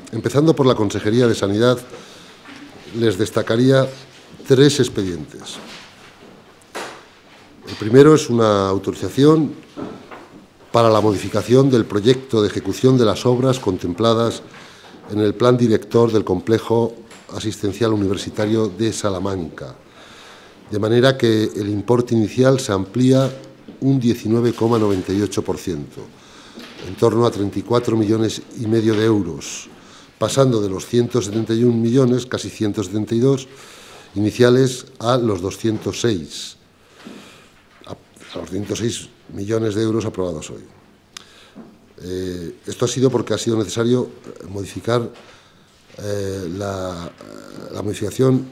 Empezando por la Consejería de Sanidad, les destacaría 3 expedientes. El primero es una autorización para la modificación del proyecto de ejecución de las obras contempladas en el Plan Director del Complejo Asistencial Universitario de Salamanca, de manera que el importe inicial se amplía un 19,98%, en torno a 34,5 millones de euros, pasando de los 171 millones, casi 172, iniciales a los 206, a los 106 millones de euros aprobados hoy. Esto ha sido porque ha sido necesario modificar la modificación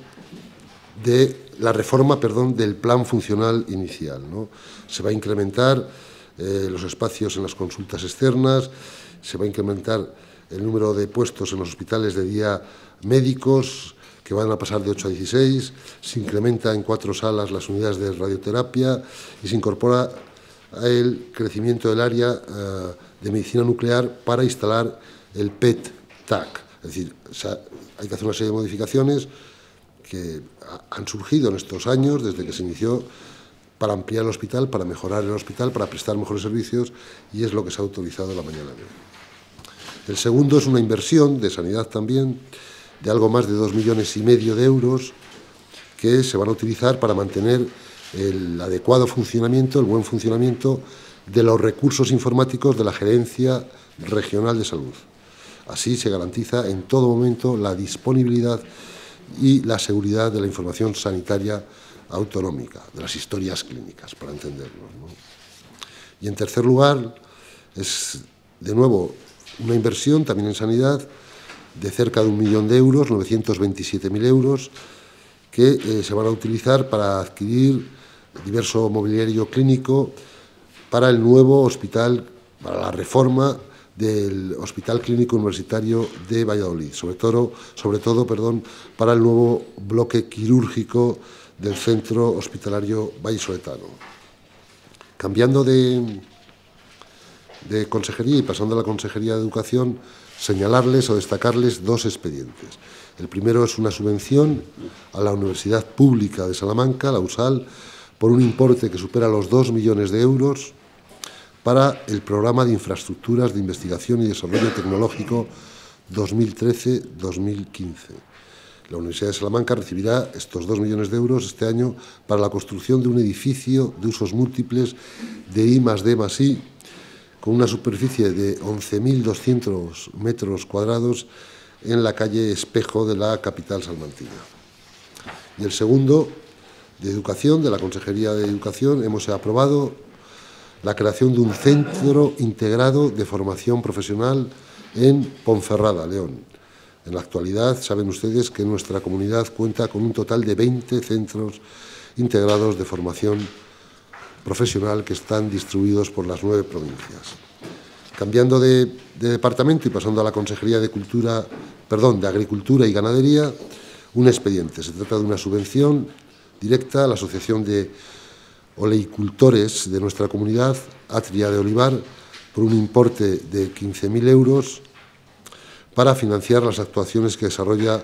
de la reforma, del plan funcional inicial, ¿no? Se va a incrementar los espacios en las consultas externas, se va a incrementar el número de puestos en los hospitales de día médicos, que van a pasar de 8 a 16, se incrementa en 4 salas las unidades de radioterapia y se incorpora el crecimiento del área de medicina nuclear para instalar el PET-TAC. Es decir, hay que hacer una serie de modificaciones que han surgido en estos años, desde que se inició, para ampliar el hospital, para mejorar el hospital, para prestar mejores servicios, y es lo que se ha autorizado la mañana de hoy. El segundo es una inversión de sanidad también, de algo más de 2,5 millones de euros, que se van a utilizar para mantener el adecuado funcionamiento, el buen funcionamiento de los recursos informáticos de la Gerencia Regional de Salud. Así se garantiza en todo momento la disponibilidad y la seguridad de la información sanitaria autonómica, de las historias clínicas, para entendernos, ¿no? Y en tercer lugar, es de nuevo una inversión también en sanidad de cerca de 1 millón de euros, 927.000 euros, que se van a utilizar para adquirir diverso mobiliario clínico para el nuevo hospital, para la reforma del Hospital Clínico Universitario de Valladolid, sobre todo, para el nuevo bloque quirúrgico del Centro Hospitalario vallisoletano. Cambiando de consejería y pasando a la Consejería de Educación, señalarles o destacarles 2 expedientes. El primero es una subvención a la Universidad Pública de Salamanca, la USAL, por un importe que supera los 2 millones de euros para el Programa de Infraestructuras de Investigación y Desarrollo Tecnológico 2013-2015. La Universidad de Salamanca recibirá estos 2 millones de euros este año para la construcción de un edificio de usos múltiples de I+D+I, con una superficie de 11.200 metros cuadrados en la calle Espejo de la capital salmantina. Y el segundo, de Educación, de la Consejería de Educación, hemos aprobado la creación de un centro integrado de formación profesional en Ponferrada, León. En la actualidad, saben ustedes que nuestra comunidad cuenta con un total de 20 centros integrados de formación profesional que están distribuidos por las 9 provincias. Cambiando de departamento y pasando a la Consejería de Agricultura y Ganadería, un expediente. Se trata de una subvención directa a la Asociación de Oleicultores de nuestra comunidad, Atria de Olivar, por un importe de 15.000 euros para financiar las actuaciones que desarrolla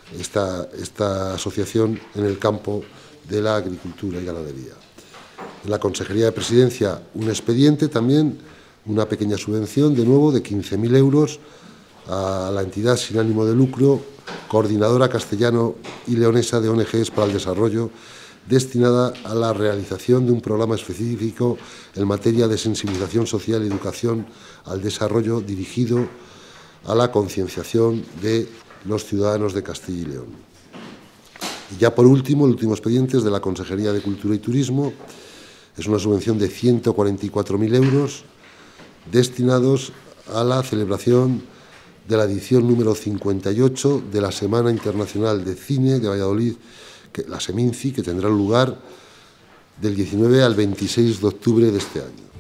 esta asociación en el campo de la agricultura y ganadería. En la Consejería de Presidencia, un expediente también, una pequeña subvención, de nuevo, de 15.000 euros a la entidad sin ánimo de lucro, Coordinadora Castellano y Leonesa de ONGs para el Desarrollo, destinada a la realización de un programa específico en materia de sensibilización social y educación al desarrollo dirigido a la concienciación de los ciudadanos de Castilla y León. Y ya por último, el último expediente es de la Consejería de Cultura y Turismo. Es una subvención de 144.000 euros destinados a la celebración de la edición número 58 de la Semana Internacional de Cine de Valladolid, la SEMINCI, que tendrá lugar del 19 al 26 de octubre de este año.